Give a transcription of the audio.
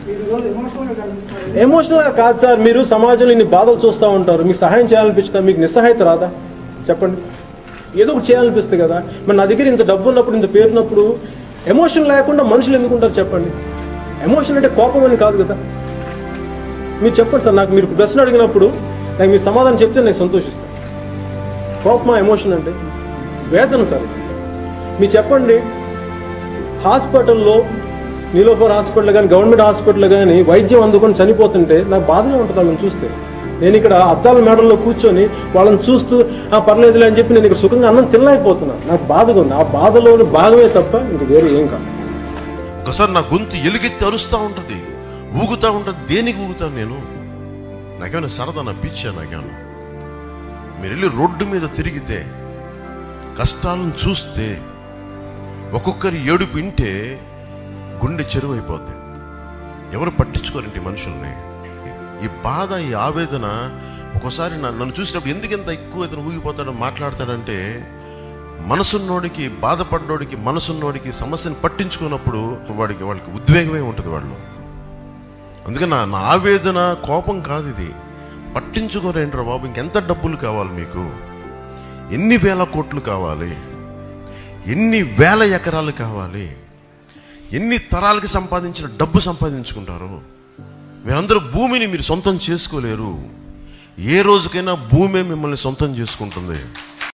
ఎమోషనల్గా కాదు సార్. మీరు సమాజంలో ఇన్ని బాధలు చూస్తూ ఉంటారు, మీకు సహాయం చేయాలనిపించుతా, మీకు నిస్సహాయత రాదా చెప్పండి? ఏదో ఒకటి చేయాలనిపిస్తుంది కదా. మరి నా దగ్గర ఇంత డబ్బు ఉన్నప్పుడు, ఇంత పేరున్నప్పుడు ఎమోషన్ లేకుండా మనుషులు ఎందుకు ఉంటారు చెప్పండి? ఎమోషన్ అంటే కోపం అని కాదు కదా. మీరు చెప్పండి సార్, నాకు మీరు ప్రశ్న అడిగినప్పుడు నాకు మీరు సమాధానం చెప్తే నేను సంతోషిస్తాను. కోపమా ఎమోషన్ అంటే? వేదన సార్. మీరు చెప్పండి, హాస్పిటల్లో నీలోఫర్ హాస్పిటల్ కానీ గవర్నమెంట్ హాస్పిటల్ కానీ వైద్యం అందుకొని చనిపోతుంటే నాకు బాధగా ఉంటుంది వాళ్ళని చూస్తే. నేను ఇక్కడ అద్దాల మేడల్లో కూర్చొని వాళ్ళని చూస్తూ పర్లేదులే అని చెప్పి నేను ఇక్కడ సుఖంగా అన్నం తినలేకపోతున్నాను. నాకు బాధగా ఉంది. ఆ బాధలోని భాగమే తప్ప ఇంక వేరే ఏం కాదు. ఒకసారి నా గొంతు ఎలుగెత్తి అరుస్తూ ఉంటుంది, ఊగుతూ ఉంటుంది. దేనికి ఊగుతాను నేను? నాకేమైనా సరదా, నా పిచ్చా నాకేమన్నా? మీరు వెళ్ళి రోడ్డు మీద తిరిగితే, కష్టాలను చూస్తే, ఒక్కొక్కరి ఏడుపు వింటే గుండె చెరువు అయిపోద్ది. ఎవరు పట్టించుకోరండి మనుషుల్ని. ఈ బాధ, ఈ ఆవేదన ఒక్కోసారి నన్ను చూసినప్పుడు ఎందుకు ఎంత ఎక్కువ ఇతను ఊగిపోతాడో మాట్లాడతాడంటే, మనసున్నోడికి, బాధపడ్డోడికి, మనసున్నోడికి సమస్యను పట్టించుకున్నప్పుడు వాళ్ళకి ఉద్వేగమే ఉంటుంది వాళ్ళు. అందుకని నా ఆవేదన కోపం కాదు, ఇది పట్టించుకోరేంట్రా బాబు, ఇంకెంత డబ్బులు కావాలి మీకు? ఎన్ని వేల కోట్లు కావాలి? ఎన్ని వేల ఎకరాలు కావాలి? ఎన్ని తరాలకి సంపాదించిన డబ్బు సంపాదించుకుంటారు? మీరందరూ భూమిని మీరు సొంతం చేసుకోలేరు. ఏ రోజుకైనా భూమే మిమ్మల్ని సొంతం చేసుకుంటుంది.